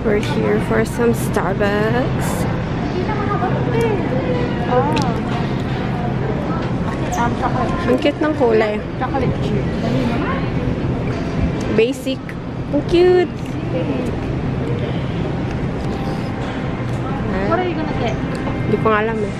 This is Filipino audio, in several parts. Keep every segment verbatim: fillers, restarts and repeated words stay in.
We're here for some Starbucks. Oh. Ang cute ng kulay. Chocolate chip. Basic. Ang cute. What are you gonna get? Hindi ko nga alam eh.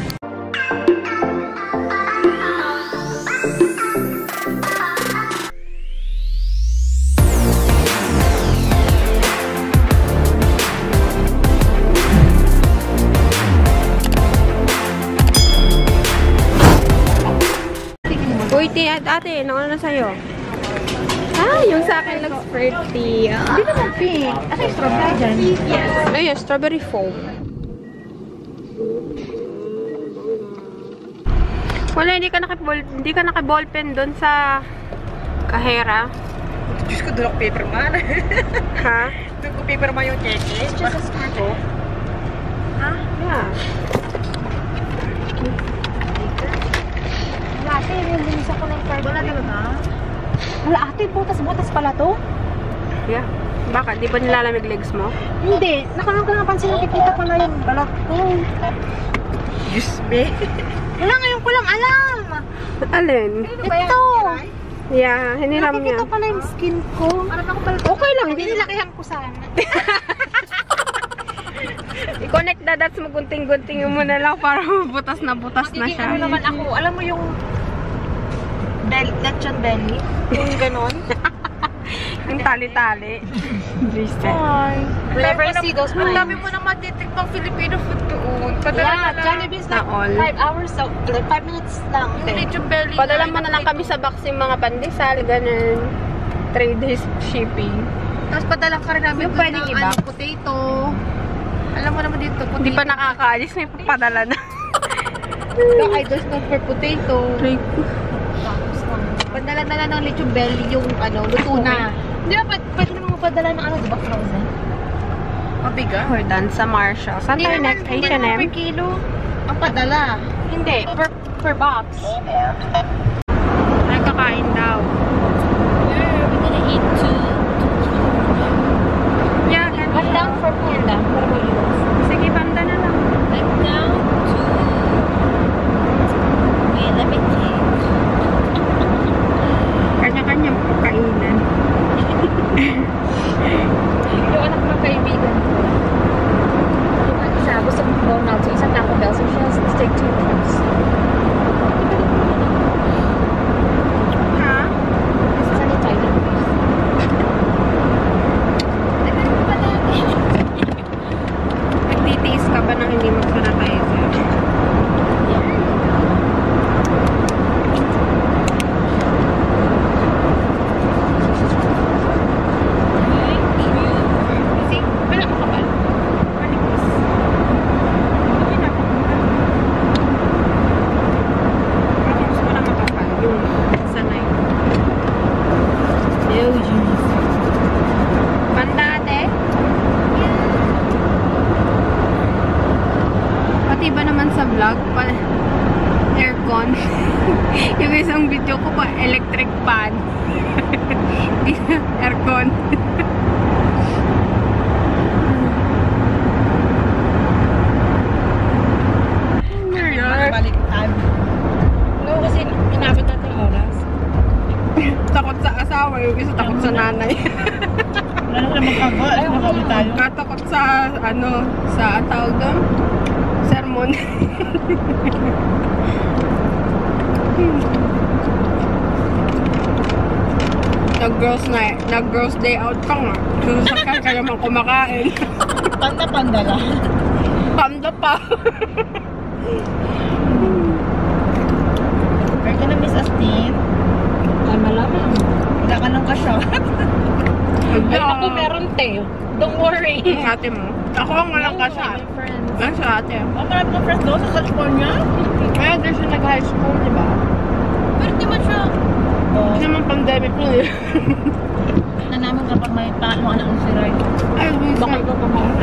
Uy, ate, nauna na sa'yo. Ah, yung sa akin looks pretty. Hindi naman pink. Asa yung strawberry dyan? Yes. Ayun, strawberry foam. Wala, hindi ka naka-ball, hindi ka naka-ballpen doon sa kahera. Diyos ko, doon ako paper man. Ha? Doon ko paper man yung cheque. It's just a skirt. Ah, yeah. Ate, yung bumis ako ng card. Wala talaga? Wala ate, butas-butas pala to? Yeah. Baka, di ba nilalamig legs mo? Hindi. Nakakapansin nakikita ko na yung balat ko. Diyos be. Wala, ngayon ko lang alam. Alin? Ito. Yeah, hiniram niya. Nakikita pala yung skin ko. Okay lang. Hindi nilakihan ko sana. I-connect the dots mo, gunting-gunting mo na lang para butas na butas na siya. Ano naman ako, alam mo yung belly, lechon belly? Yung ganon? Yung tali-tali. Hi. Never see those Ang times. dami mo nang matitikpang Filipino food doon. Yeah, Jollibee's like all. five hours, so, like five minutes lang. Yung lechon belly. Padala mo na lang kami sa box yung mga pandesal, ganun. Three days shipping. Tapos padala ka rin namin Yung doon pwedeng ng iba? ano, potato. Alam mo naman dito, potato. Hindi pa nakakaalis, may papadala na. The idols known for potato. Try ko. Padala-dala ng lechon belly yung ano, luto na. Hindi ba, pwede naman mapadala ng ano, diba, frozen? Mabiga? We're done sa Marshall. Saan tayo next? H and M? per kilo. Ang padala. Hindi, per, per box. Ay, kakain daw. Yeah, we're gonna eat two. Yeah, ganun. I'm down for panda. What about you? Sige, panda na lang. I'm down to... Wait, let me think. Kanya-kanyang kainan. Yung anak ng kaibigan ko. Yung isa, gusto mo McDonald's. Yung isang Taco Bell. So she has to take two trips. Ha? This is an Italian place. Nagtitiis ka ba nang hindi mag-sanitizer? Pati ba naman sa vlog, pa aircon. Yung isang video ko pa, electric fan. Aircon. Balik time. No, kasi inabot natin yung oras. Takot sa asawa, yung isa takot sa nanay. Wala na magkagawa. Ay, makauwi tayo. Katakot sa, ano, sa tawag doon, sermon. Nag-girls night, nag-girls day out ka nga. Susakyan ka naman kumakain. Panda-panda lang. Panda pa. Where ka na, Miss Astin? Ay, malamang. Wala ka ng ka-shot. Ay, ako meron te. Don't worry. Yung ate mo. Ako ang walang kasya. Ano sa ate? Oh, marami kang friends doon sa California? Kaya doon siya nag-high school, di ba? Pero di ba siya? Hindi naman pandemic nun eh. Na namin kapag may paano anak ng si Ray. Ay, Luis. Baka ikaw pa mga.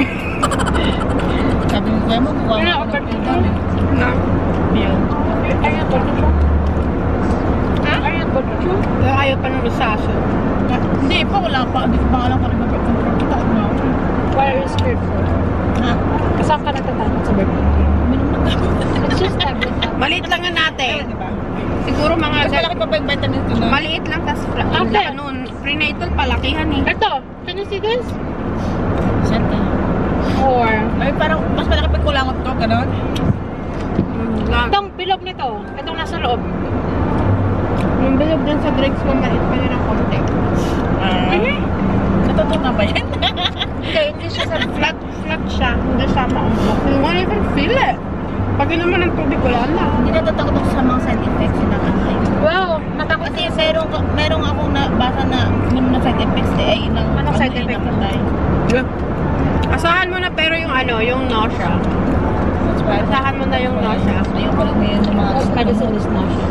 Sabi mo kayo mo, kuha Wala, ako okay. ng pindan eh. Na? Bill. Ay, ito. Ha? Ay, ito. Kaya ayaw pa ng recession. Hindi pa, wala pa. Hindi ko pa alam kung ano mag-confirm kita. Wala scared for? Ha? Kasama ka natatakot sa birthday? Minum na ka. It's just tablet. Maliit lang nga natin. Diba? Siguro mga... Mas malaki pa ba yung vitamin ko na? Maliit lang, tas fla- Okay. okay. Noon, prenatal palakihan eh. Ito, can you see this? Siyempre. Or, Ay, parang mas malaki pa yung kulangot to, gano'n? Mm, lang. itong bilog nito, itong nasa loob. Yung bilog dun sa grapes ko, maliit pa rin ang konti. Ah. Natutunan ba yan? Hindi, hindi siya sa Flat, flat siya. Hindi siya maumbok. You won't even feel it. Pag inuman ng tubig, wala na. Hindi natatakot ako sa mga side effects yun ang ano yun. Wow, natakot Kasi merong, merong akong nabasa na minum na side effects eh, ay ng Anong side ano, effect? namatay. Asahan mo na pero yung ano, yung nausea. That's why. Asahan mo na yung nausea. Ayoko lang ngayon ng mga most medicine is nausea.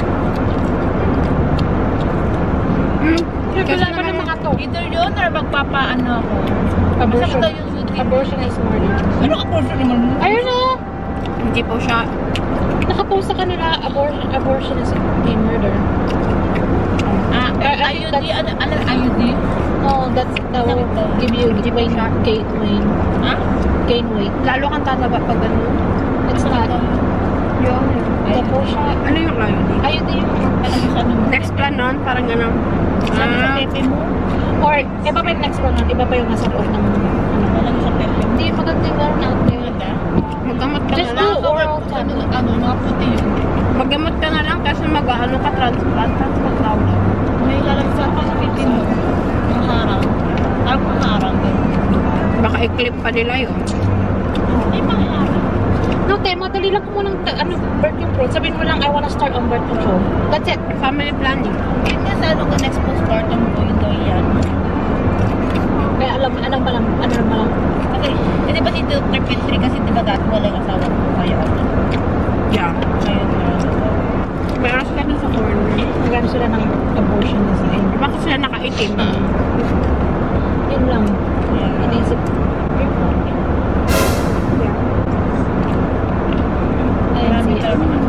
Hmm. Kasi Kasi naman ng naman, mga to. Either yun or magpapaano ako. Abortion. Masakit daw yung suit. Abortion is murder. Ano abortion naman? Ayun na! hindi po siya. Nakapost sa kanila, abortion, abortion is a murder. Ah, Ah, I U D, that's- ano, ano I U D? No, that's that will give you gain, gain weight. Ha? Gain weight. Lalo kang tataba pag ano. It's not. Yun. Tapos siya, Ano yung layo? ayun din yung Alam mo sa ano mo? Next plan nun, parang gano'n. Sabi sa Ah, pepe mo? or iba pa yung next one, iba pa yung nasa loob ng ano. Alam mo sa pepe mo? Hindi magandang meron out there. Maganda? maggamot ka Just na lang. do oral Ano, tablet. ano, mga puti yun. Maggamot ka na lang kasi mag-ano ka, transplant. Transplant tawag. May lalagsan pa sa pepe mo. Yung harang. Harang pa harang. Baka i-clip pa nila yun. Hindi pa harang. No, te, madali lang mo ng ano, birth control. Sabihin mo lang, I wanna start on birth control. That's it. Family planning. Yun nga sa ano ka next postpartum ko, yun daw yan. Kaya alam, alam pa lang, ano lang pa lang. Kasi, hindi ba si Doctor Petri kasi di ba dati wala yung asawa ko kaya ano. Yeah. Ngayon na. Meron sila dun sa corner. Nagano sila ng abortion na sa inyo. Bakit sila nakaitim? Yun lang. Yeah. Inisip. Ayun, Marami si- talaga.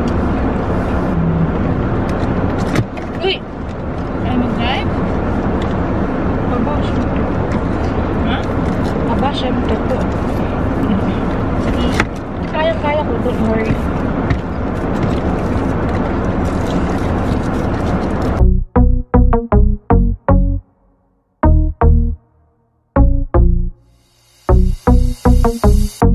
Uy! Ay, mag-drive? Abortion. Ha? Aba, syempre po. Kaya-kaya ko, don't worry. Thank you.